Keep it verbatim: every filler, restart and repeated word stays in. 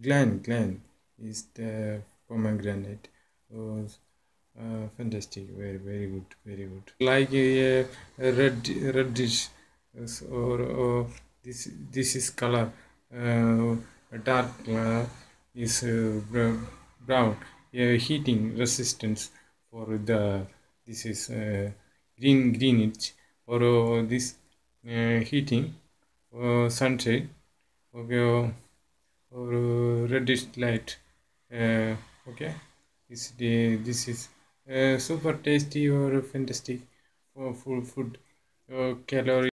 Glen, Glen is the pomegranate. Oh, uh, fantastic, very, very good, very good. Like a, a red, red dish, or, or this, this is color. Uh, a dark color is uh, brown. Uh, heating resistance for the this is uh, green greenish or uh, this uh, heating uh, sunshine okay, or uh, reddish light. Uh, okay, this the this is uh, super tasty or fantastic for full food uh, calorie.